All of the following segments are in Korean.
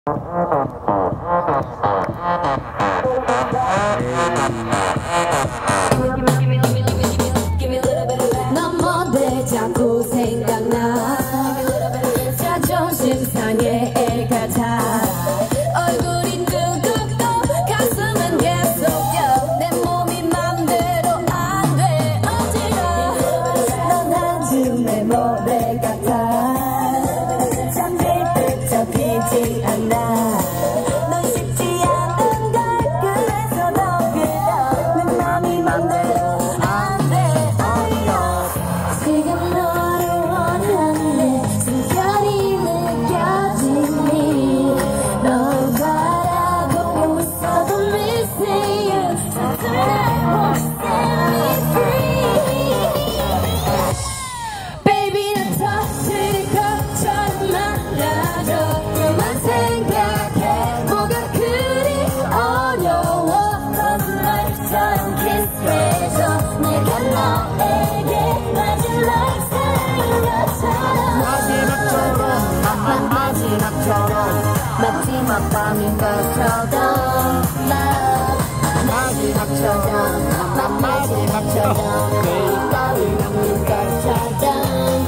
넌 뭔데 자꾸 생각나. 자존심 상해 애 같아. 얼굴이 뜨겁고 가슴은 계속 뛰어. 내 몸이 맘대로 안 돼 어지러워. 넌 한줌의 모래 같아. 잠들 듯 잡히지 않아. 넌 쉽지 않은 걸 그래서 너 그려. 내 맘이 맘대로 안 돼 어려. 지금 너를 원하는데 숨결이 느껴지니. 널 바라보고 있어도 missing you. Tonight won't set me free. Baby 난 터질 것처럼 말아줘. 그만 생각해 뭐가 그리 어려워. 거짓말처럼 키스해줘. 내가 너에게 마지막 사랑인 것처럼. 마지막처럼 마지막 밤인 것처럼. 마지막처럼 내일 따윈 없는 것처럼.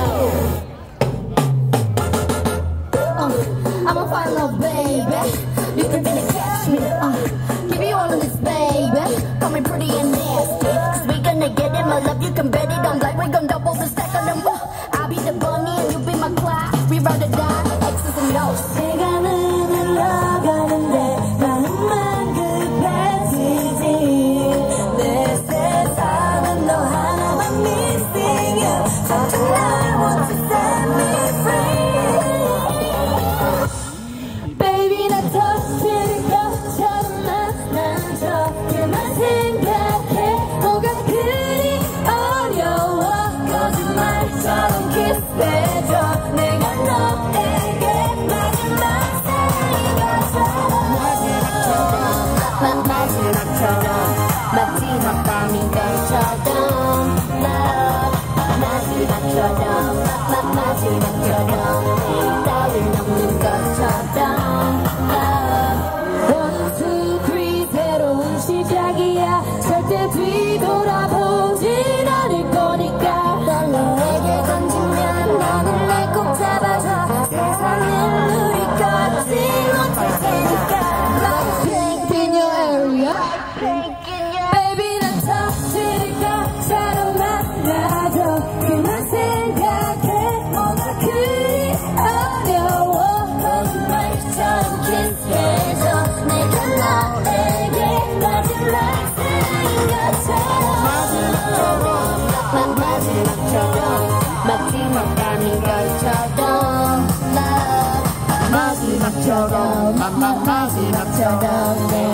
I'm a fine love baby. You can really catch me. Give you all of this baby. Call me pretty and nasty, 'cause we gonna get it, my love, you can bet it on. Like we gon' double the stack on them. I'll be the bunny and you be my Clyde. We ride or die, X's and O's. 시간은 흘러가는데 나는만 급해지지. 내 세상은 너 하나만 missing you. So tonight won't you set me free. Baby 나 터질 것처럼 안아줘. 그만 생각해 뭐가 그리 어려워. 거짓말처럼 키스해줘. 내가 너에게 마지막 사랑인 것처럼. 마지막 밤인 것처럼. 마지막처럼 내일 따윈 없는 것처럼. 1, 2, 3 새로운 시작이야. 절대 뒤돌아보진 않을 거니까. 널 너에게 던지면 나는 날 꼭 잡아줘. 세상을 우리 것이 못할 테니까. Like pink in your area. Baby 난 터질 것처럼 말아줘. 그만 생각해 뭐가 그리 어려워. 거짓말처럼 키스해줘. 내가 너에게 마지막 사랑인 것처럼. 마지막 밤인 것처럼. 마지막처럼